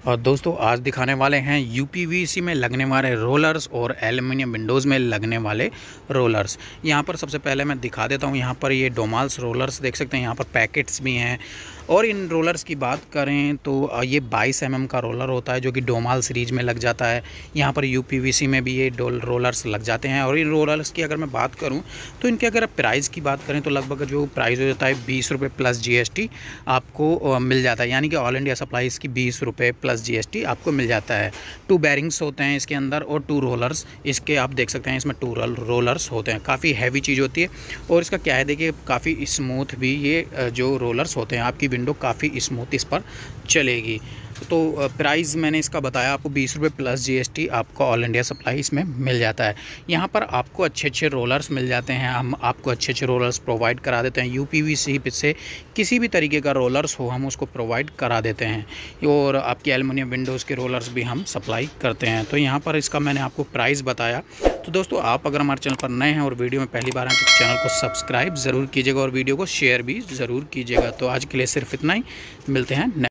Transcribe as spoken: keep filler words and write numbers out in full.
और दोस्तों आज दिखाने वाले हैं यूपीवीसी में लगने वाले रोलर्स और एल्युमिनियम विंडोज़ में लगने वाले रोलर्स। यहाँ पर सबसे पहले मैं दिखा देता हूँ। यहाँ पर ये डोमाल्स रोलर्स देख सकते हैं, यहाँ पर पैकेट्स भी हैं। और इन रोलर्स की बात करें तो ये बाईस एम एम का रोलर होता है जो कि डोमाल सीरीज में लग जाता है। यहाँ पर यूपीवीसी में भी ये डोल रोलर्स लग जाते हैं। और इन रोलर्स की अगर मैं बात करूँ तो इनके अगर प्राइस की बात करें तो लगभग जो प्राइस हो जाता है बीस रुपये प्लस जीएसटी आपको मिल जाता है। यानी कि ऑल इंडिया सप्लाई इसकी बीस रुपये प्लस जीएसटी आपको मिल जाता है। टू बैरिंग्स होते हैं इसके अंदर और टू रोलर्स इसके आप देख सकते हैं, इसमें टू रोलर्स होते हैं। काफ़ी हैवी चीज़ होती है और इसका क्या है, देखिए काफ़ी स्मूथ भी ये जो रोलर्स होते हैं, आपकी विंडो काफ़ी स्मूथ इस पर चलेगी। तो प्राइस मैंने इसका बताया आपको बीस रुपये प्लस जीएसटी आपको ऑल इंडिया सप्लाई इसमें मिल जाता है। यहाँ पर आपको अच्छे अच्छे रोलर्स मिल जाते हैं। हम आपको अच्छे अच्छे रोलर्स प्रोवाइड करा देते हैं। यूपीवीसी से किसी भी तरीके का रोलर्स हो हम उसको प्रोवाइड करा देते हैं। और आपकी एल्युमिनियम विंडोज़ के रोलर्स भी हम सप्लाई करते हैं। तो यहाँ पर इसका मैंने आपको प्राइस बताया। तो दोस्तों आप अगर हमारे चैनल पर नए हैं और वीडियो में पहली बार आए तो चैनल को सब्सक्राइब ज़रूर कीजिएगा और वीडियो को शेयर भी ज़रूर कीजिएगा। तो आज के लिए सिर्फ इतना ही, मिलते हैं।